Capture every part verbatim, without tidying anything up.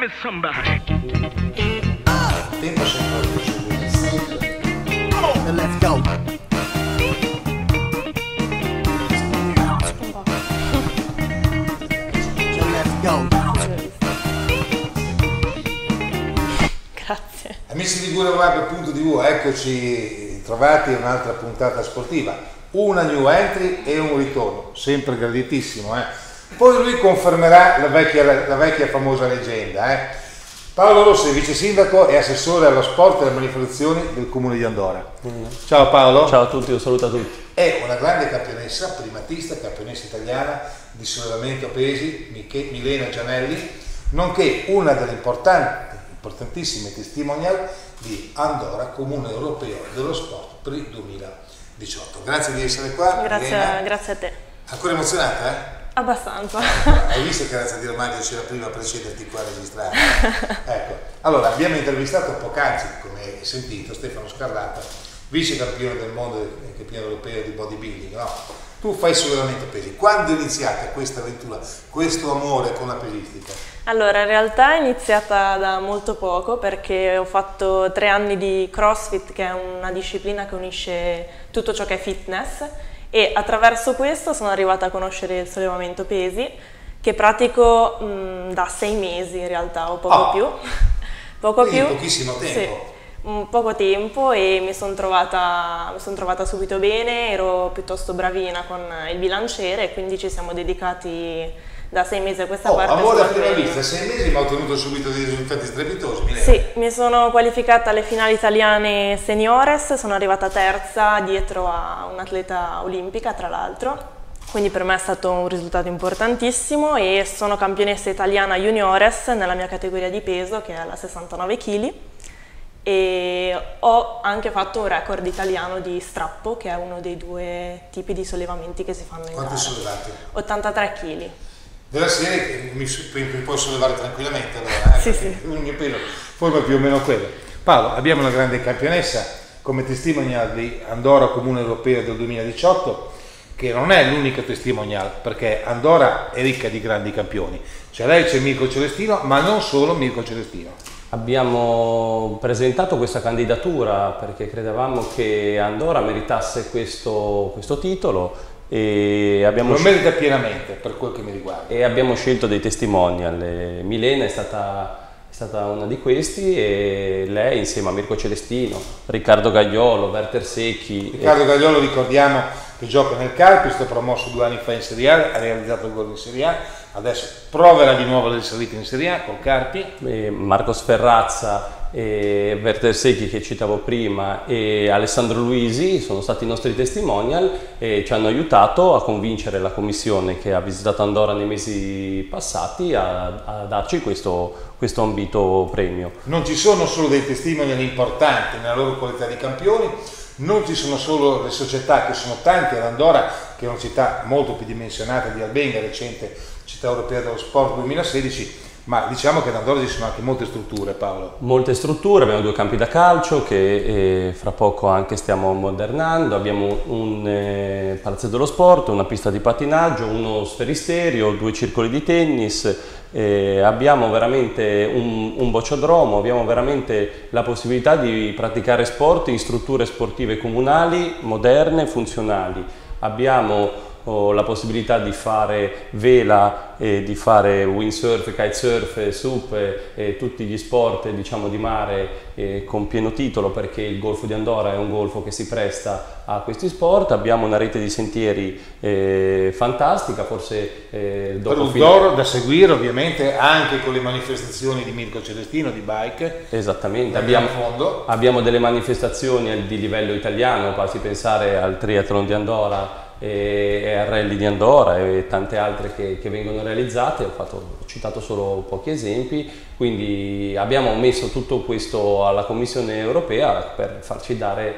me somebody. Tempo sempre. And let's go. So let's go. Grazie. Amici di GureWeb punto tivù, eccoci trovati in un'altra puntata sportiva. Una new entry e un ritorno, sempre graditissimo. Eh? Poi lui confermerà la vecchia, la vecchia famosa leggenda. Eh? Paolo Rossi, vice sindaco e assessore allo sport e alle manifestazioni del comune di Andora. Mm. Ciao Paolo. Ciao a tutti, un saluto a tutti. È una grande campionessa, primatista, campionessa italiana di sollevamento pesi, Milena Gianelli, nonché una delle importanti, importantissime testimonial di Andora, comune europeo dello sport per il duemiladiciotto. Grazie di essere qua. Grazie, grazie a te. Ancora emozionata? Eh? Abbastanza. Hai visto che razza di Romaggio c'era prima per sederti qua a registrare? Ecco, allora abbiamo intervistato poc'anzi, come hai sentito, Stefano Scarlatta, vice campione del mondo e campione europeo di bodybuilding, no? Tu fai sollevamento pesi. Quando è iniziata questa avventura, questo amore con la pesistica? Allora, in realtà è iniziata da molto poco, perché ho fatto tre anni di CrossFit, che è una disciplina che unisce tutto ciò che è fitness, e attraverso questo sono arrivata a conoscere il sollevamento pesi, che pratico mh, da sei mesi in realtà, o poco oh, più. Poco quindi più. pochissimo tempo. Sì, un poco tempo, e mi sono trovata, mi son trovata subito bene, ero piuttosto bravina con il bilanciere, e quindi ci siamo dedicati da sei mesi a questa oh, parte. Amore a prima vista, sei mesi ma ho ottenuto subito dei risultati strepitosi. Milena. Sì, mi sono qualificata alle finali italiane seniores, sono arrivata terza dietro a un'atleta olimpica tra l'altro, quindi per me è stato un risultato importantissimo, e sono campionessa italiana juniores nella mia categoria di peso, che è la sessantanove chili, e ho anche fatto un record italiano di strappo, che è uno dei due tipi di sollevamenti che si fanno in Quanto gara. hai sollevato? ottantatré chili. Della serie che mi, mi posso levare tranquillamente allora, eh? Sì, sì. Il mio peso forma più o meno quello. Paolo, abbiamo una grande campionessa come testimonial di Andora Comune Europeo del duemiladiciotto, che non è l'unica testimonial, perché Andora è ricca di grandi campioni. C'è lei, c'è Mirko Celestino, ma non solo Mirko Celestino. Abbiamo presentato questa candidatura perché credevamo che Andora meritasse questo, questo titolo, e abbiamo lo merita pienamente per quel che mi riguarda. E abbiamo scelto dei testimonial. E Milena è stata, è stata una di questi, e lei insieme a Mirko Celestino, Riccardo Gagliolo, Werther Secchi. Riccardo e... Gagliolo ricordiamo che gioca nel Carpi, è stato promosso due anni fa in Serie A, ha realizzato il gol in Serie A, adesso proverà di nuovo la salita in Serie A col Carpi. E Marco Sferrazza, e Werther Secchi che citavo prima, e Alessandro Luisi sono stati i nostri testimonial, e ci hanno aiutato a convincere la commissione che ha visitato Andora nei mesi passati a, a darci questo, questo ambito premio. Non ci sono solo dei testimonial importanti nella loro qualità di campioni, non ci sono solo le società, che sono tante ad Andora, che è una città molto più dimensionata di Albenga, recente città europea dello sport duemilasedici, ma diciamo che ad Andorra ci sono anche molte strutture, Paolo. Molte strutture, abbiamo due campi da calcio che eh, fra poco anche stiamo modernando, abbiamo un eh, palazzo dello sport, una pista di pattinaggio, uno sferisterio, due circoli di tennis, eh, abbiamo veramente un, un bocciodromo, abbiamo veramente la possibilità di praticare sport in strutture sportive comunali, moderne, funzionali. Abbiamo ho la possibilità di fare vela, e di fare windsurf, kitesurf, sup e, e tutti gli sport diciamo di mare eh, con pieno titolo, perché il Golfo di Andora è un golfo che si presta a questi sport. Abbiamo una rete di sentieri eh, fantastica, forse eh, dopo per Udoro da seguire ovviamente anche con le manifestazioni di Mirko Celestino di bike. Esattamente, abbiamo, fondo. abbiamo delle manifestazioni di livello italiano, basti pensare al triathlon di Andora e al rally di Andora e tante altre che, che vengono realizzate. Ho, fatto, ho citato solo pochi esempi, quindi abbiamo messo tutto questo alla Commissione europea per farci dare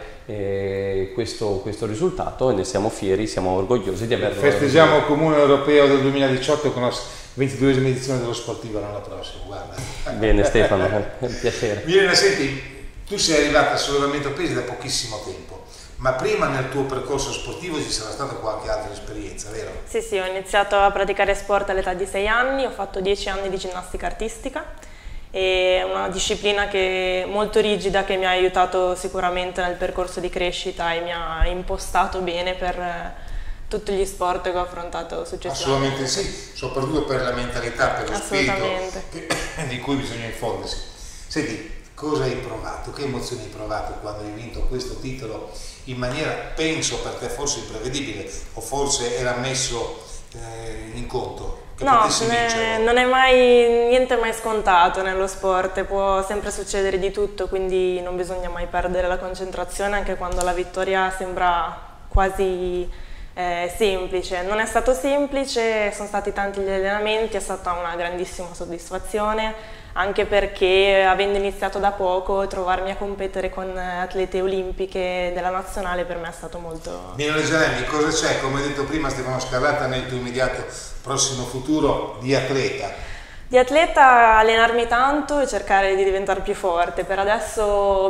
eh, questo, questo risultato, e ne siamo fieri, siamo orgogliosi di averlo. Festeggiamo il Comune Europeo del duemiladiciotto con la ventiduesima edizione dello Sportivo l'anno prossimo, guarda. Bene Stefano, è un piacere. Milena, senti, tu sei arrivata al sollevamento pesi da pochissimo tempo, ma prima nel tuo percorso sportivo ci sarà stata qualche altra esperienza, vero? Sì, sì, ho iniziato a praticare sport all'età di sei anni, ho fatto dieci anni di ginnastica artistica, È una disciplina che, molto rigida, che mi ha aiutato sicuramente nel percorso di crescita e mi ha impostato bene per eh, tutti gli sport che ho affrontato successivamente. Assolutamente sì, soprattutto per la mentalità, per lo spirito che, di cui bisogna infondersi. Senti, cosa hai provato? Che emozioni hai provato quando hai vinto questo titolo in maniera, penso per te, forse imprevedibile, o forse era messo eh, in conto? Che no, non è, non è mai, niente è mai scontato nello sport, può sempre succedere di tutto, quindi non bisogna mai perdere la concentrazione anche quando la vittoria sembra quasi eh, semplice. Non è stato semplice, sono stati tanti gli allenamenti, è stata una grandissima soddisfazione, anche perché avendo iniziato da poco, trovarmi a competere con atlete olimpiche della nazionale per me è stato molto... Milone Gianelli, cosa c'è, come hai detto prima Stefano Scarlata, nel tuo immediato prossimo futuro di atleta? Di atleta allenarmi tanto e cercare di diventare più forte. Per adesso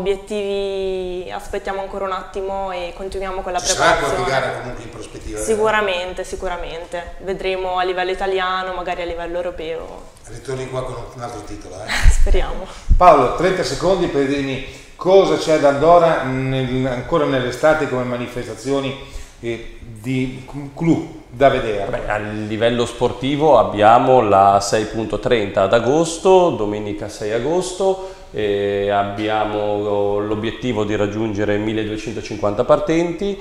obiettivi aspettiamo ancora un attimo e continuiamo con la Ci preparazione. Sarà qualche gara comunque in prospettiva? Sicuramente, eh? sicuramente. Vedremo a livello italiano, magari a livello europeo. Ritorni qua con un altro titolo, eh? Speriamo. Paolo, trenta secondi per dirmi cosa c'è da Andorra nel, ancora nell'estate come manifestazioni eh, di clou da vedere. Beh, a livello sportivo abbiamo la sei punto trenta ad agosto, domenica sei agosto, e abbiamo l'obiettivo di raggiungere milleduecentocinquanta partenti,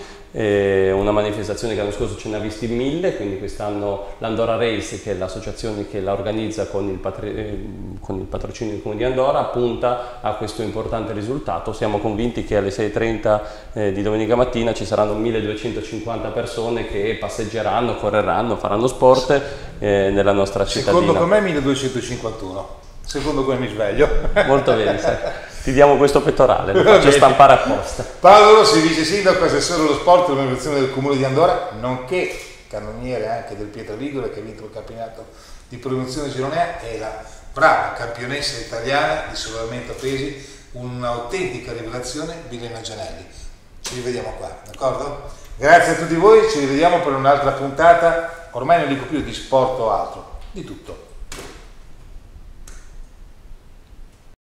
e una manifestazione che l'anno scorso ce ne ha visti mille, quindi quest'anno l'Andorra Race, che è l'associazione che la organizza con il, patri- con il patrocinio del Comune di Andorra, punta a questo importante risultato. Siamo convinti che alle sei e trenta eh, di domenica mattina ci saranno milleduecentocinquanta persone che passeggeranno, correranno, faranno sport eh, nella nostra cittadina. Secondo me milleduecentocinquantuno, secondo come mi sveglio. Molto bene, sai. Ti diamo questo pettorale, lo faccio stampare apposta. Paolo Rossi, vice sindaco, assessore allo sport e all'organizzazione del Comune di Andorra, nonché cannoniere anche del Pietra Ligure, che ha vinto il campionato di promozione gironea, e la brava campionessa italiana di sollevamento pesi, un'autentica rivelazione, Milone Gianelli. Ci rivediamo qua, d'accordo? Grazie a tutti voi, ci rivediamo per un'altra puntata, ormai non dico più di sport o altro, di tutto.